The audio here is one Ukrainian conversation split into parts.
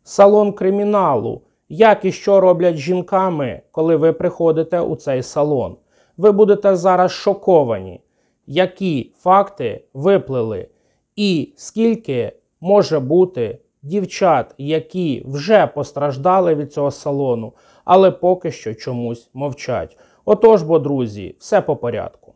Салон криміналу. Як і що роблять з жінками, коли ви приходите у цей салон? Ви будете зараз шоковані, які факти виплили і скільки може бути дівчат, які вже постраждали від цього салону, але поки що чомусь мовчать. Отож, друзі, все по порядку.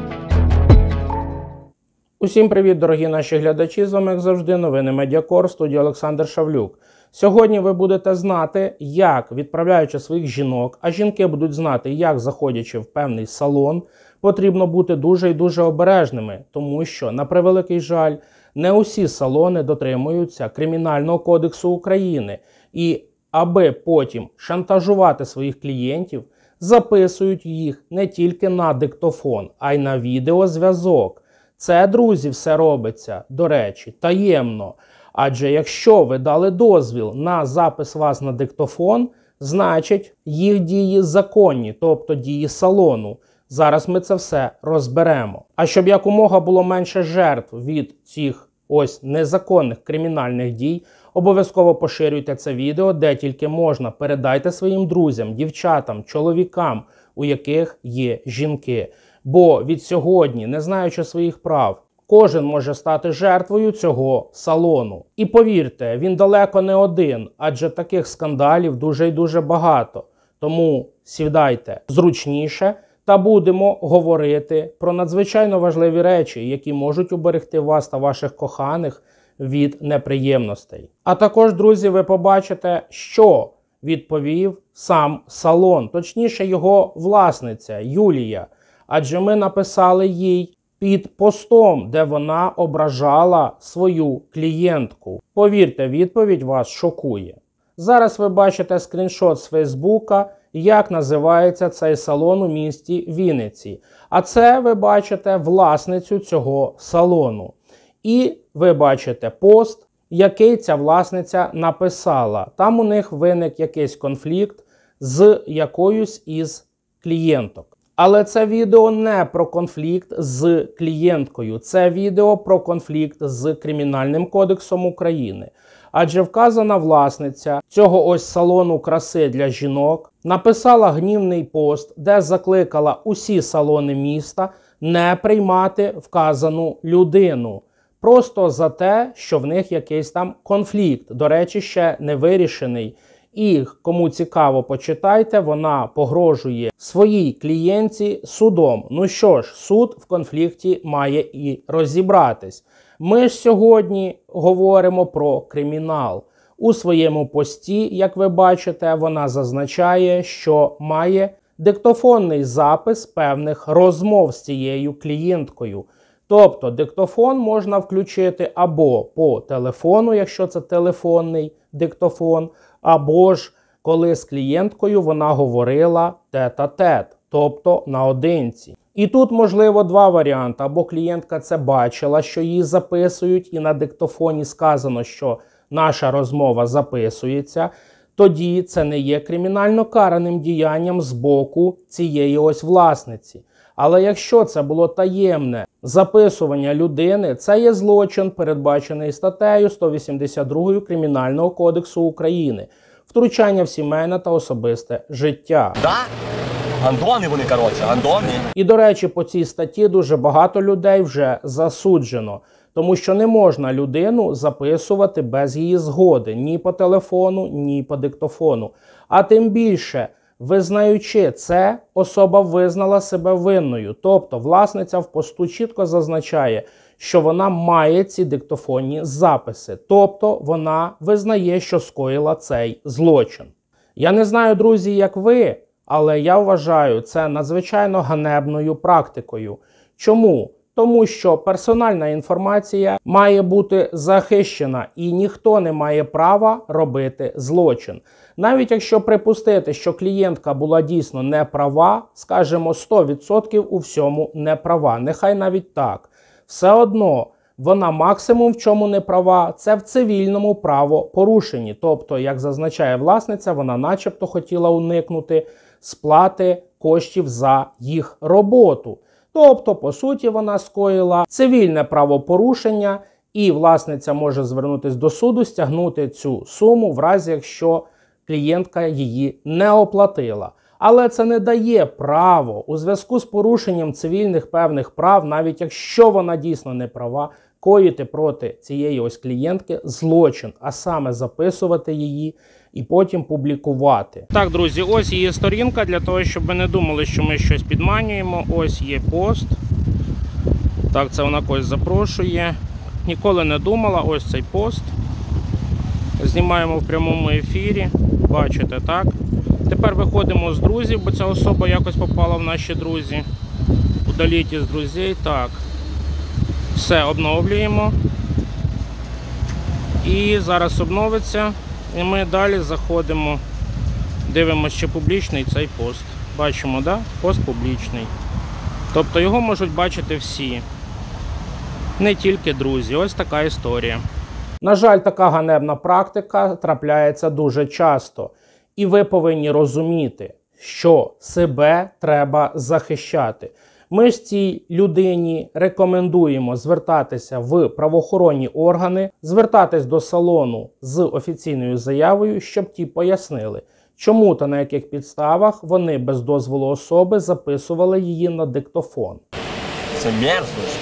Усім привіт, дорогі наші глядачі, з вами, як завжди, новини Медіакор, студія Олександр Шавлюк. Сьогодні ви будете знати, як, відправляючи своїх жінок, а жінки будуть знати, як, заходячи в певний салон, потрібно бути дуже і дуже обережними, тому що, на превеликий жаль, не усі салони дотримуються Кримінального кодексу України. І аби потім шантажувати своїх клієнтів, записують їх не тільки на диктофон, а й на відеозв'язок. Це, друзі, все робиться, до речі, таємно. Адже якщо ви дали дозвіл на запис вас на диктофон, значить їх дії законні, тобто дії салону. Зараз ми це все розберемо. А щоб якомога було менше жертв від цих ось незаконних кримінальних дій, обов'язково поширюйте це відео, де тільки можна. Передайте своїм друзям, дівчатам, чоловікам, у яких є жінки. Бо від сьогодні, не знаючи своїх прав, кожен може стати жертвою цього салону. І повірте, він далеко не один, адже таких скандалів дуже і дуже багато. Тому сідайте зручніше та будемо говорити про надзвичайно важливі речі, які можуть уберегти вас та ваших коханих від неприємностей. А також, друзі, ви побачите, що відповів сам салон, точніше його власниця Юлія. Адже ми написали їй під постом, де вона ображала свою клієнтку. Повірте, відповідь вас шокує. Зараз ви бачите скріншот з Фейсбука, як називається цей салон у місті Вінниці. А це ви бачите власницю цього салону. І ви бачите пост, який ця власниця написала. Там у них виник якийсь конфлікт з якоюсь із клієнток. Але це відео не про конфлікт з клієнткою, це відео про конфлікт з Кримінальним кодексом України. Адже вказана власниця цього ось салону краси для жінок написала гнівний пост, де закликала усі салони міста не приймати вказану людину. Просто за те, що в них якийсь там конфлікт, до речі, ще не вирішений. І, кому цікаво, почитайте, вона погрожує своїй клієнтці судом. Ну що ж, суд в конфлікті має і розібратись. Ми ж сьогодні говоримо про кримінал. У своєму пості, як ви бачите, вона зазначає, що має диктофонний запис певних розмов з цією клієнткою. Тобто диктофон можна включити або по телефону, якщо це телефонний диктофон, або ж коли з клієнткою вона говорила тет-а-тет, тобто наодинці. І тут можливо два варіанти. Або клієнтка це бачила, що її записують, і на диктофоні сказано, що наша розмова записується, тоді це не є кримінально караним діянням з боку цієї ось власниці. Але якщо це було таємне записування людини, це є злочин, передбачений статтею 182 Кримінального кодексу України. Втручання в сімейне та особисте життя. Да? Гандони вони, коротше, гандони. І, до речі, по цій статті дуже багато людей вже засуджено. Тому що не можна людину записувати без її згоди. Ні по телефону, ні по диктофону. А тим більше, визнаючи це, особа визнала себе винною. Тобто власниця в посту чітко зазначає, що вона має ці диктофонні записи. Тобто вона визнає, що скоїла цей злочин. Я не знаю, друзі, як ви, але я вважаю це надзвичайно ганебною практикою. Чому? Тому що персональна інформація має бути захищена і ніхто не має права робити злочин. Навіть якщо припустити, що клієнтка була дійсно не права, скажімо, 100% у всьому не права, нехай навіть так. Все одно вона максимум в чому не права, це в цивільному правопорушенні. Тобто, як зазначає власниця, вона начебто хотіла уникнути сплати коштів за їх роботу. Тобто, по суті, вона скоїла цивільне правопорушення, і власниця може звернутися до суду, стягнути цю суму в разі, якщо клієнтка її не оплатила. Але це не дає право у зв'язку з порушенням цивільних певних прав, навіть якщо вона дійсно не права, коїти проти цієї ось клієнтки злочин, а саме записувати її і потім публікувати. Так, друзі, ось її сторінка, для того, щоб ви не думали, що ми щось підманюємо. Ось є пост. Так, це вона когось запрошує. Ніколи не думала, ось цей пост. Знімаємо в прямому ефірі. Бачите, так? Тепер виходимо з друзів, бо ця особа якось попала в наші друзі. Удаліть із друзей. Так. Все, обновлюємо. І зараз обновиться. І ми далі заходимо, дивимося, чи публічний цей пост. Бачимо, да? Пост публічний. Тобто його можуть бачити всі. Не тільки друзі. Ось така історія. На жаль, така ганебна практика трапляється дуже часто. І ви повинні розуміти, що себе треба захищати. Ми ж цій людині рекомендуємо звертатися в правоохоронні органи, звертатись до салону з офіційною заявою, щоб ті пояснили, чому та на яких підставах вони без дозволу особи записували її на диктофон. Це мерзость.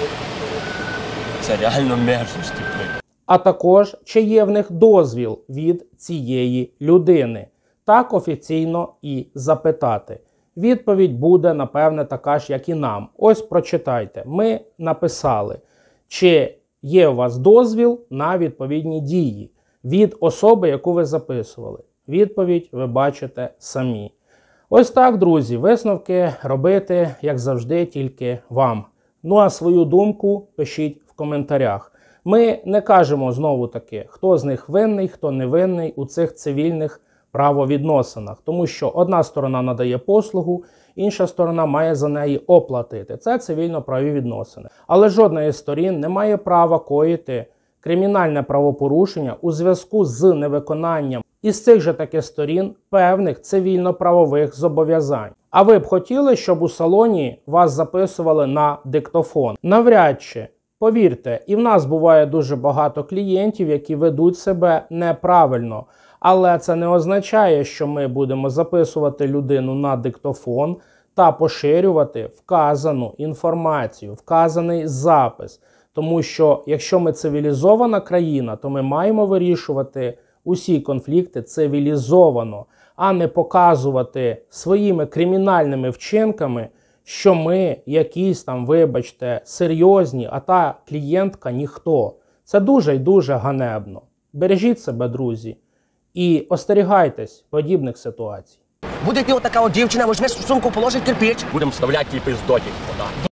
Це реально мерзость. А також, чи є в них дозвіл від цієї людини. Так офіційно і запитати. Відповідь буде, напевне, така ж, як і нам. Ось прочитайте. Ми написали, чи є у вас дозвіл на відповідні дії від особи, яку ви записували. Відповідь ви бачите самі. Ось так, друзі, висновки робити, як завжди, тільки вам. Ну а свою думку пишіть в коментарях. Ми не кажемо знову-таки, хто з них винний, хто не винний у цих цивільних правовідносинах. Тому що одна сторона надає послугу, інша сторона має за неї оплатити. Це цивільно-правові відносини. Але жодна із сторін не має права коїти кримінальне правопорушення у зв'язку з невиконанням із цих же таки сторін певних цивільно-правових зобов'язань. А ви б хотіли, щоб у салоні вас записували на диктофон? Навряд чи. Повірте, і в нас буває дуже багато клієнтів, які ведуть себе неправильно. Але це не означає, що ми будемо записувати людину на диктофон та поширювати вказану інформацію, вказаний запис. Тому що, якщо ми цивілізована країна, то ми маємо вирішувати усі конфлікти цивілізовано, а не показувати своїми кримінальними вчинками, що ми якісь там, вибачте, серйозні, а та клієнтка ніхто. Це дуже й дуже ганебно. Бережіть себе, друзі, і остерігайтесь подібних ситуацій. Буде ти отака от дівчина, візьмеш в сумку, положить кирпич. Будемо вставляти ті пиздоті.